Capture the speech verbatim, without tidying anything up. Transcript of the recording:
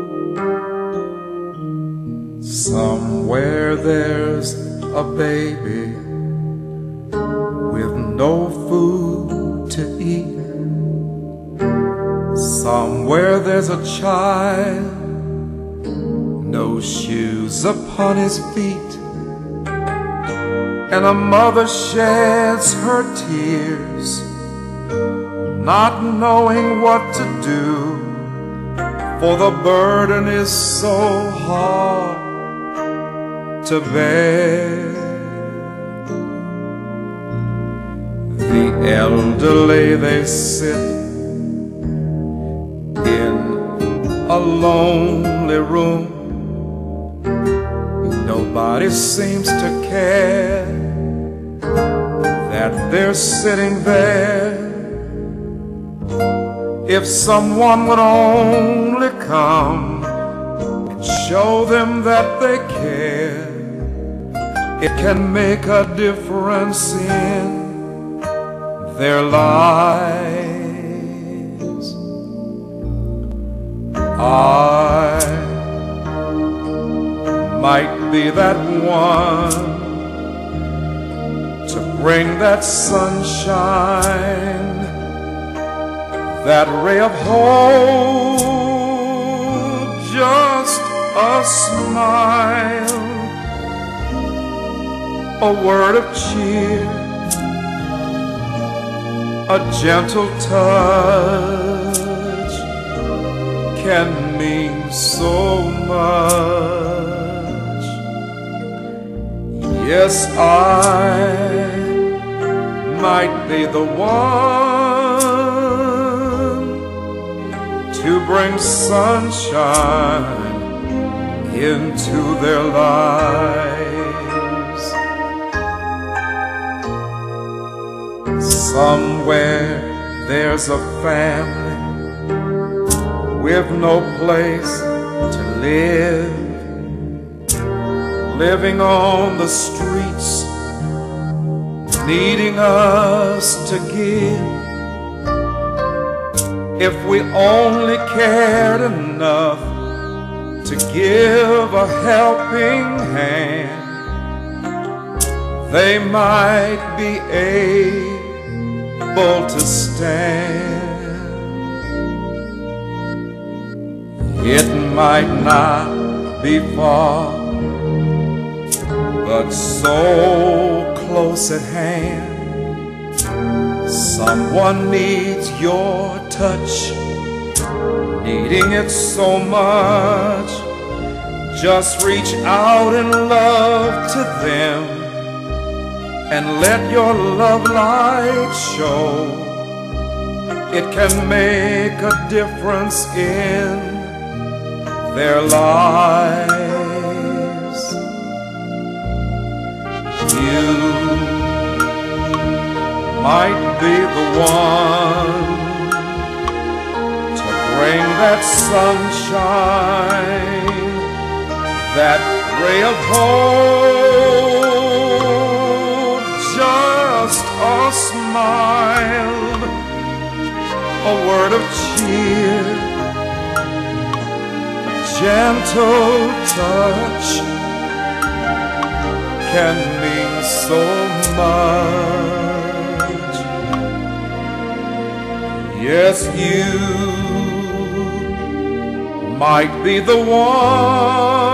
Somewhere there's a baby with no food to eat. Somewhere there's a child, no shoes upon his feet, and a mother sheds her tears, not knowing what to do, for the burden is so hard to bear. The elderly, they sit in a lonely room. Nobody seems to care that they're sitting there. If someone would only come and show them that they care, it can make a difference in their lives. I might be that one to bring that sunshine, that ray of hope, just a smile, a word of cheer, a gentle touch can mean so much. Yes, I might be the one to bring sunshine into their lives. Somewhere there's a family with no place to live, living on the streets, needing us to give. If we only cared enough to give a helping hand, they might be able to stand. It might not be far, but so close at hand. Someone needs your touch, needing it so much. Just reach out in love to them and let your love light show. It can make a difference in their lives. You might be the one to bring that sunshine, that ray of hope, just a smile, a word of cheer, gentle touch can mean so much. Yes, you might be the one